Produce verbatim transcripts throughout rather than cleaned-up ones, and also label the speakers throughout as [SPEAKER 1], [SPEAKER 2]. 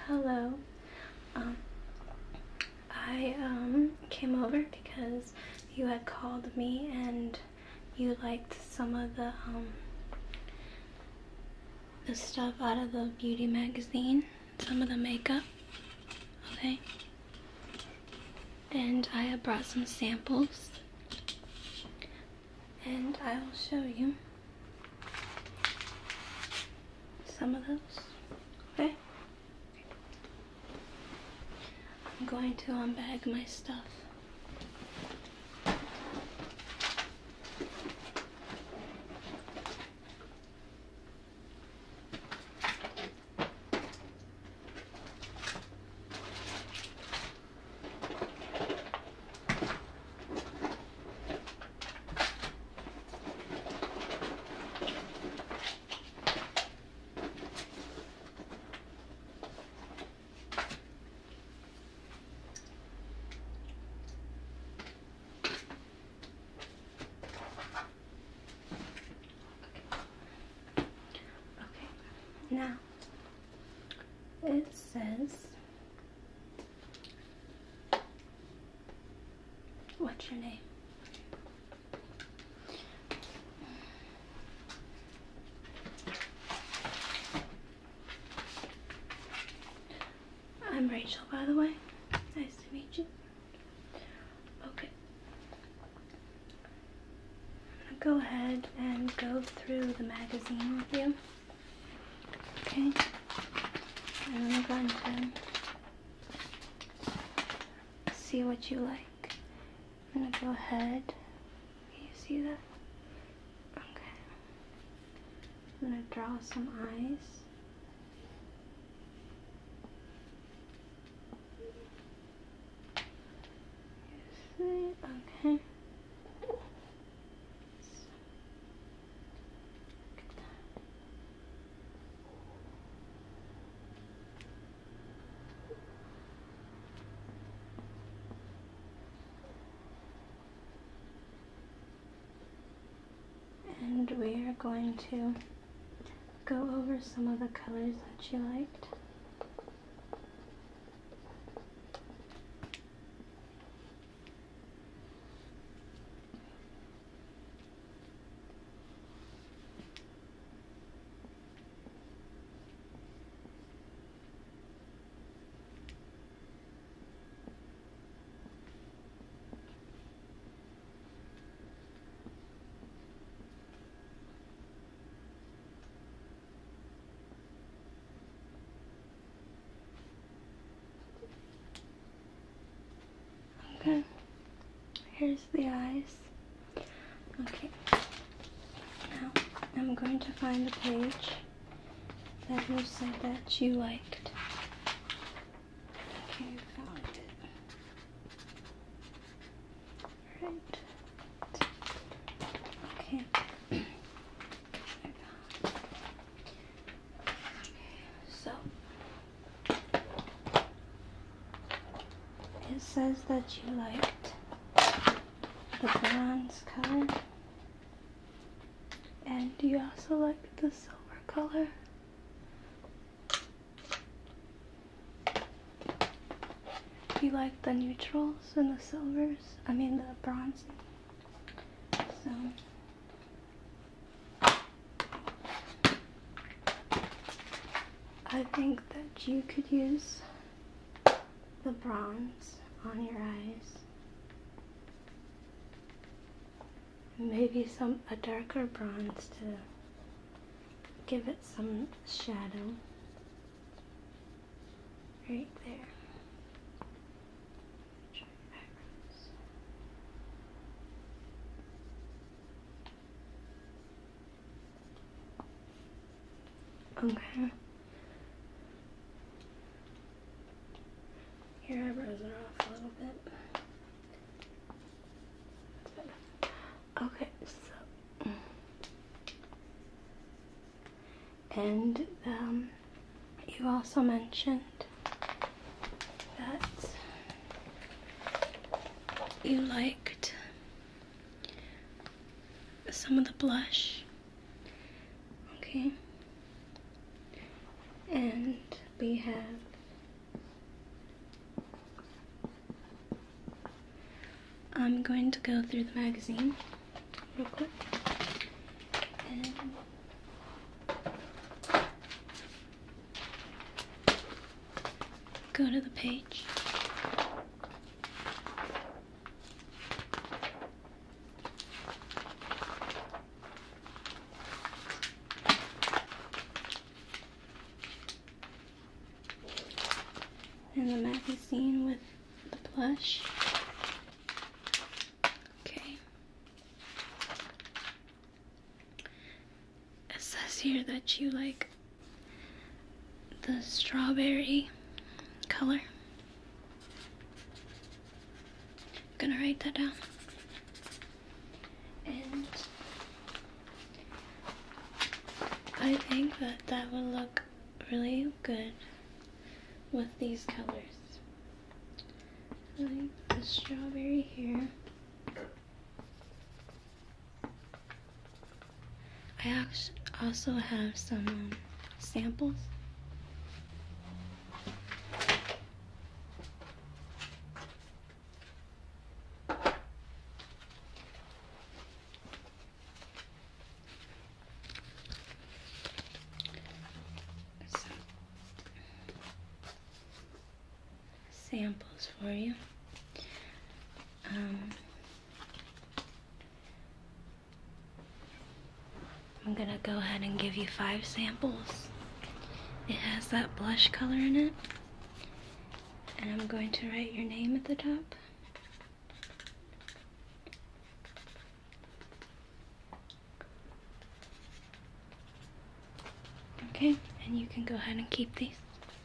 [SPEAKER 1] hello. Um, I um, came over because you had called me and you liked some of the um, the stuff out of the beauty magazine, some of the makeup, okay? And I have brought some samples, and I will show you some of those, okay? I'm going to unbag my stuff. Now, it says, what's your name? I'm Rachel, by the way. Nice to meet you. Okay. I'm gonna go ahead and go through the magazine with you. Okay, and I'm going to see what you like. I'm going to go ahead. Can you see that? Okay. I'm going to draw some eyes. You see? Okay. And we are going to go over some of the colors that you liked. Okay, here's the eyes. Okay, now I'm going to find the page that you said that you liked. Okay, found it. Right. Okay. So, it says that you liked the bronze color, and you also like the silver color. You like the neutrals and the silvers, I mean the bronze. So I think that you could use the bronze on your eyes. Maybe some a darker bronze to give it some shadow. Right there. Okay. Your eyebrows are off a little bit. Okay, so and um, you also mentioned that you liked some of the blush. Okay. And we have I'm going to go through the magazine real quick and go to the page. And the magazine with the blush. Okay. It says here that you like the strawberry color. I'm gonna write that down. And I think that that would look really good with these colors. I like the strawberry here. I also have some um, samples. Samples for you. Um, I'm gonna go ahead and give you five samples. It has that blush color in it, and I'm going to write your name at the top. Okay, and you can go ahead and keep these.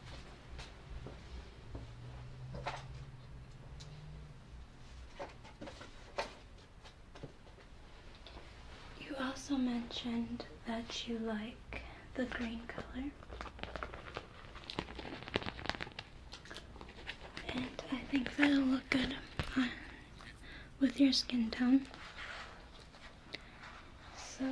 [SPEAKER 1] You also mentioned that you like the green color. And I think that'll look good uh, with your skin tone. So,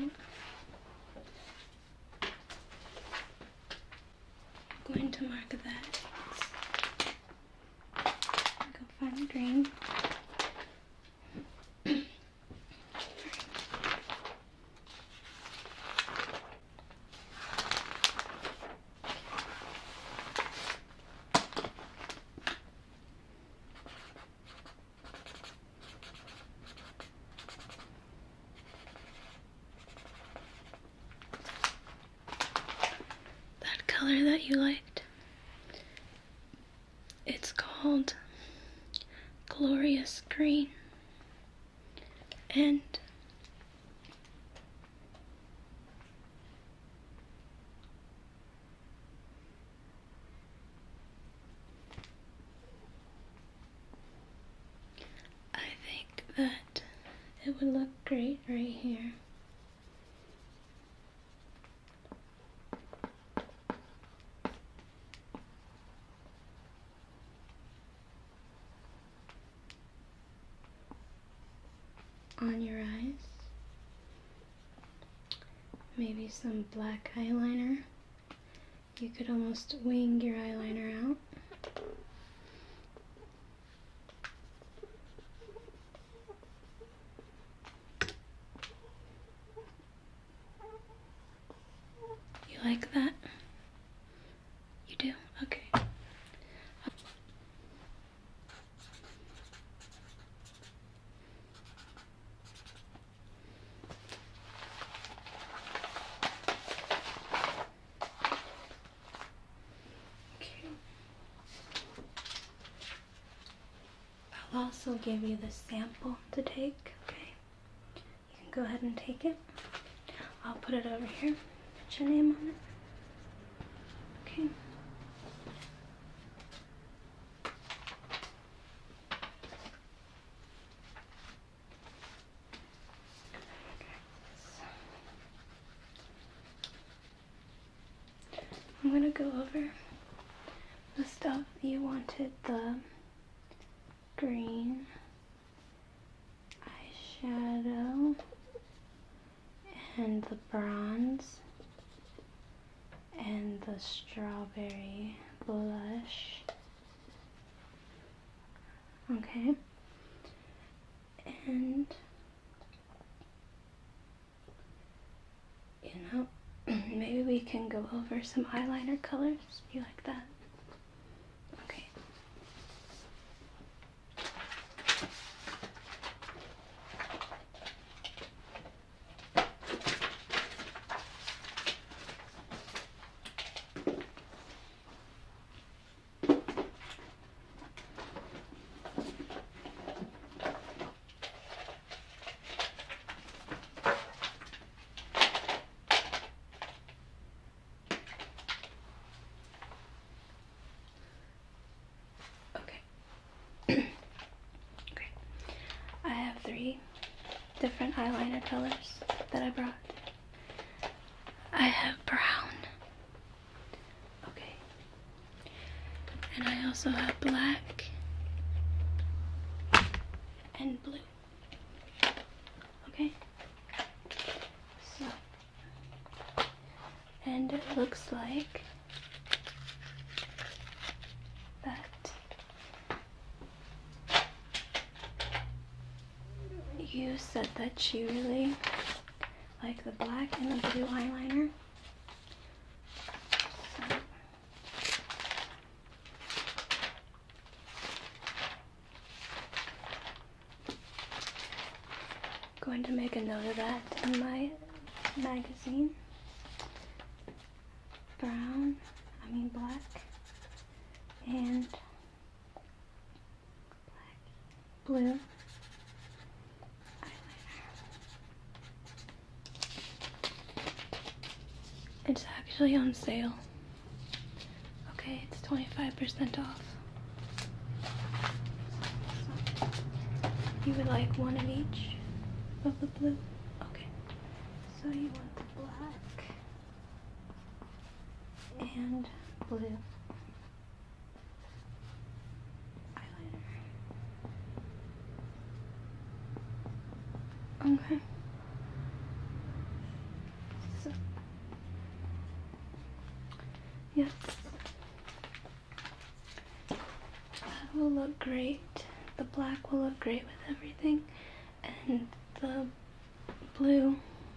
[SPEAKER 1] I'm going to mark that. Go find the green. Color that you liked. It's called Glorious Green, and I think that it would look great right here. On your eyes. Maybe some black eyeliner. You could almost wing your eyeliner out. You like that? You do? Okay. I'll also give you the sample to take, okay? You can go ahead and take it. I'll put it over here. Put your name on it. Okay. I'm gonna go over the stuff you wanted. The green eyeshadow and the bronze and the strawberry blush. Okay. And you know, maybe we can go over some eyeliner colors. You like that? Okay. I have three different eyeliner colors that I brought. I have brown. Okay. And I also have black and blue. Okay? So, and it looks like that you said that you really like the black and the blue eyeliner. So, going to make a note of that in my magazine. Brown, I mean black, and black, blue eyeliner. It's actually on sale. Okay, it's twenty-five percent off. So, you would like one of each of the blue? Okay, so you want the black and blue eyeliner. Okay. So, yes, that will look great. The black will look great with everything, and the blue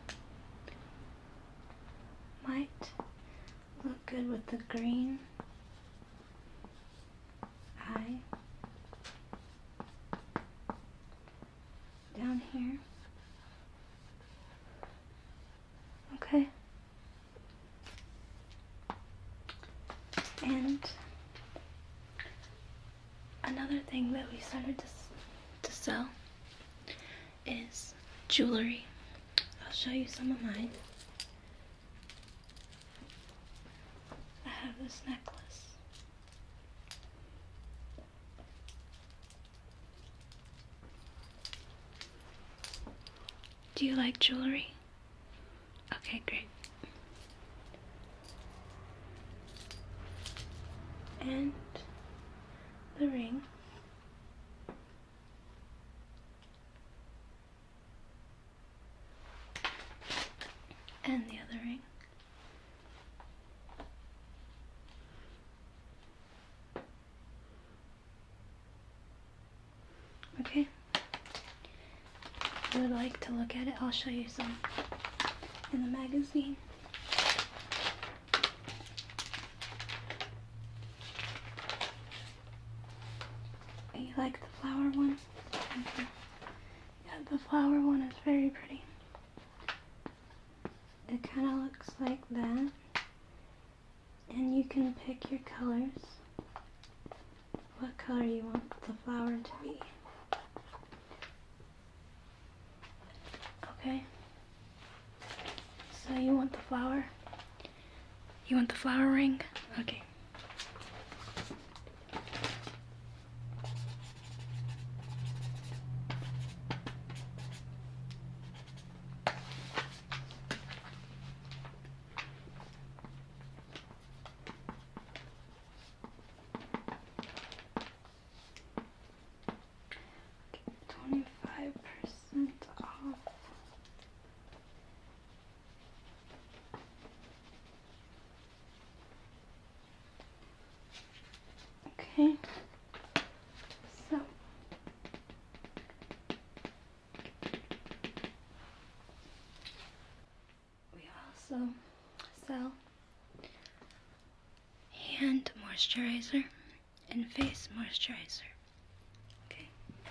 [SPEAKER 1] might look good with the green eye down here. Okay. And another thing that we started to, to sell is jewelry. I'll show you some of mine. I have this necklace. Do you like jewelry? Okay, great. And the ring. And the other ring. Okay. If you would like to look at it, I'll show you some in the magazine. You like the flower one? Mm-hmm. Yeah, the flower one is very pretty. It kind of looks like that. And you can pick your colors. What color you want the flower to be. Okay? So you want the flower? You want the flower ring? Okay. twenty-five percent off. Okay, so hand moisturizer and face moisturizer. Okay.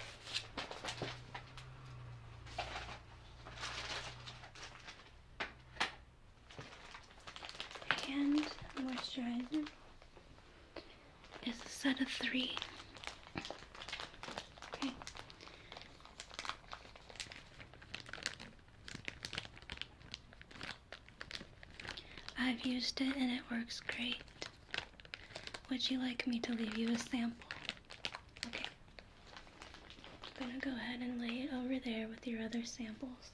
[SPEAKER 1] Hand moisturizer is a set of three. Okay. I've used it and it works great. Would you like me to leave you a sample? Okay. I'm gonna go ahead and lay it over there with your other samples.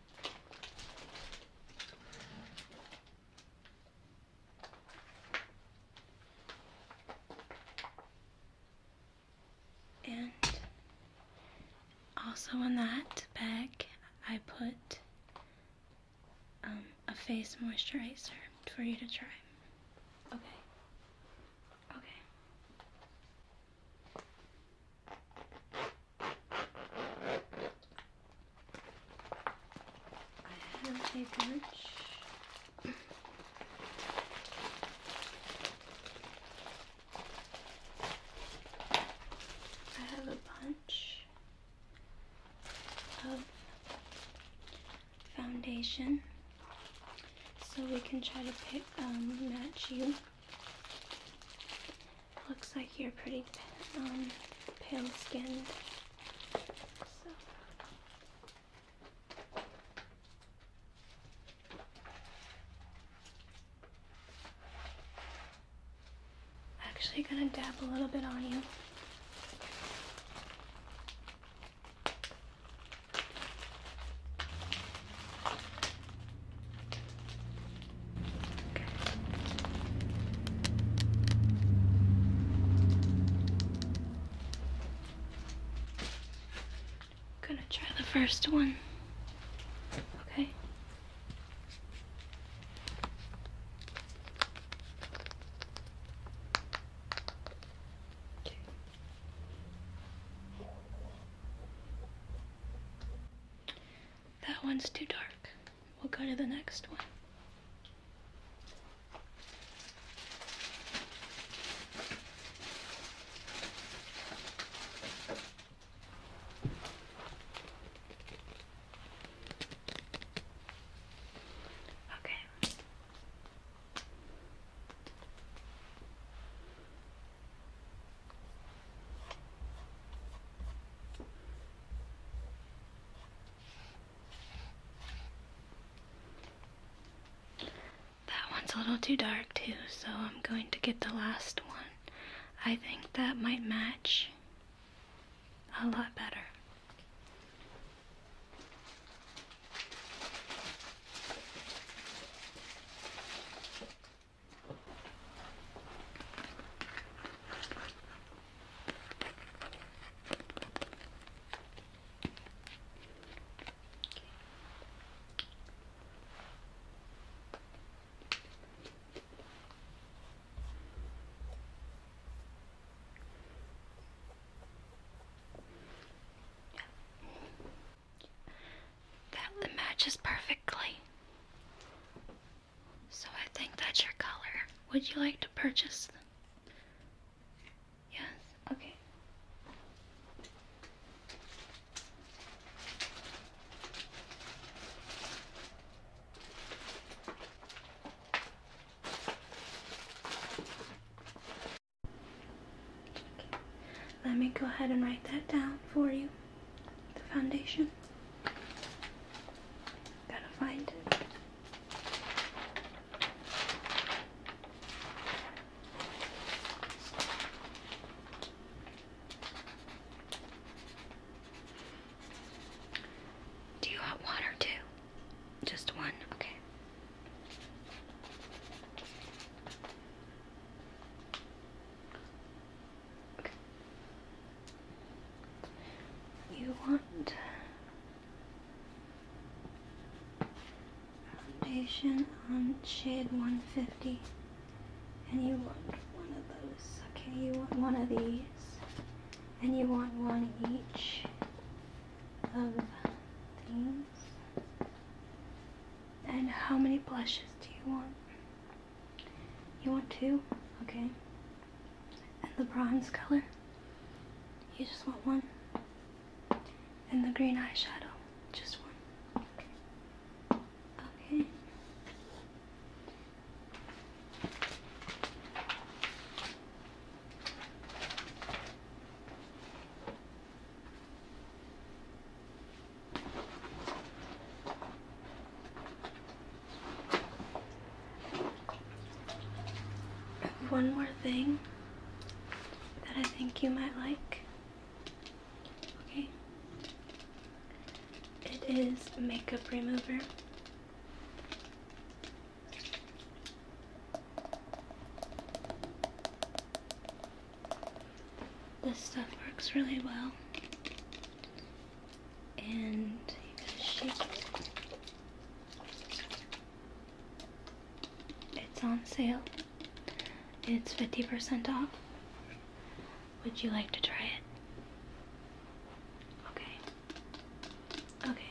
[SPEAKER 1] And also in that bag, I put um, a face moisturizer for you to try. Okay. Okay. I have a bunch. I have a bunch of foundation, so we can try to pick um, match you. Looks like you're pretty um, pale skinned. So. Actually gonna dab a little bit on you. Gonna try the first one. Okay. Okay. That one's too dark. We'll go to the next one. A little too dark too, so I'm going to get the last one. I think that might match a lot better. Just perfectly. So I think that's your color. Would you like to purchase them? Yes? Okay. Let me go ahead and write that down for you. The foundation. Find it. Do you want one or two? Just one, okay. Okay. You want on shade one fifty, and you want one of those. Okay, you want one of these, and you want one each of these. And how many blushes do you want? You want two? Okay. the bronze color. You just want one. And the green eyeshadow. Just one. Okay. One more thing that I think you might like. Okay. It is a makeup remover. This stuff works really well. And you gotta shake it. It's on sale. It's fifty percent off. Would you like to try it? Okay. Okay.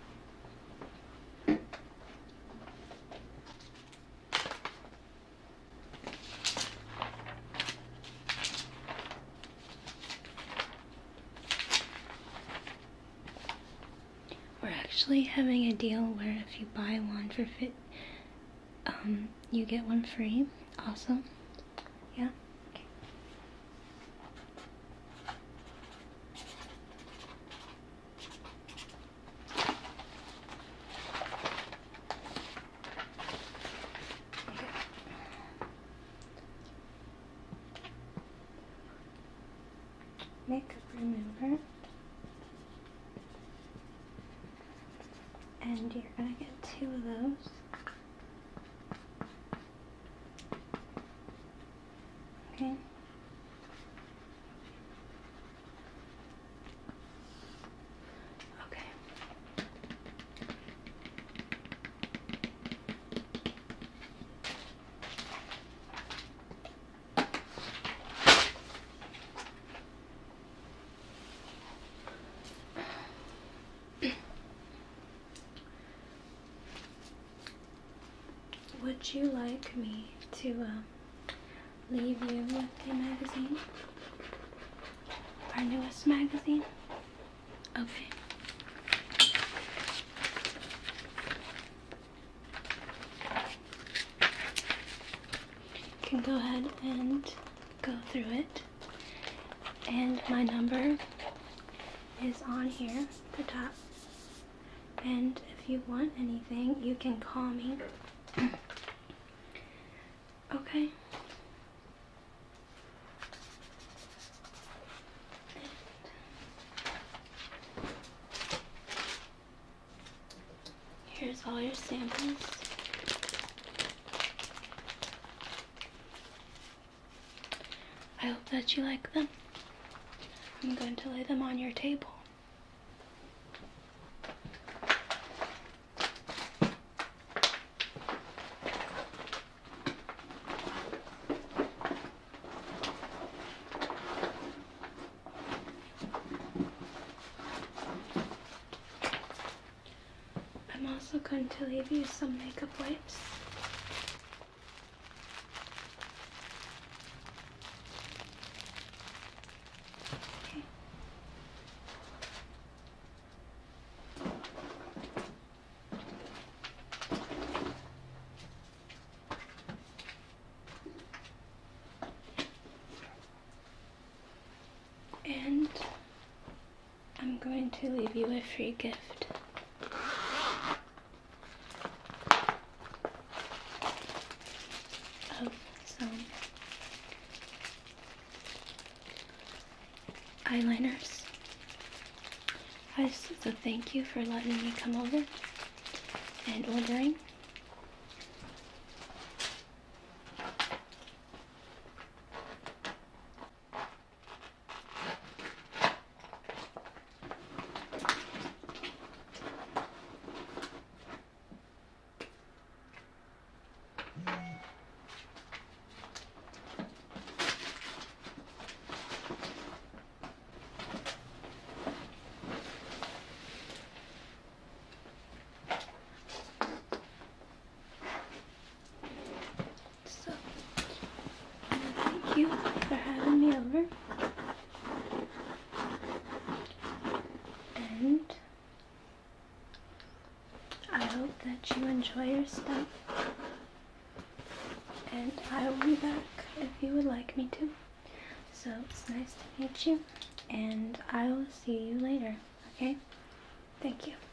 [SPEAKER 1] We're actually having a deal where if you buy one for fit, um, you get one free. Awesome. Yeah? Okay. Okay. Makeup remover. And you're gonna get two of those. Okay. Okay. Would you like me to uh, leave you with a magazine? Our newest magazine? Okay. You can go ahead and go through it. And my number is on here at the top. And if you want anything, you can call me. Okay. Here's all your samples. I hope that you like them. I'm going to lay them on your table. I'm also going to leave you some makeup wipes. Okay. And I'm going to leave you a free gift. Of some eyeliners. So thank you for letting me come over and ordering. hope that you enjoy your stuff. And I will be back if you would like me to. So it's nice to meet you, and I will see you later, okay? Thank you.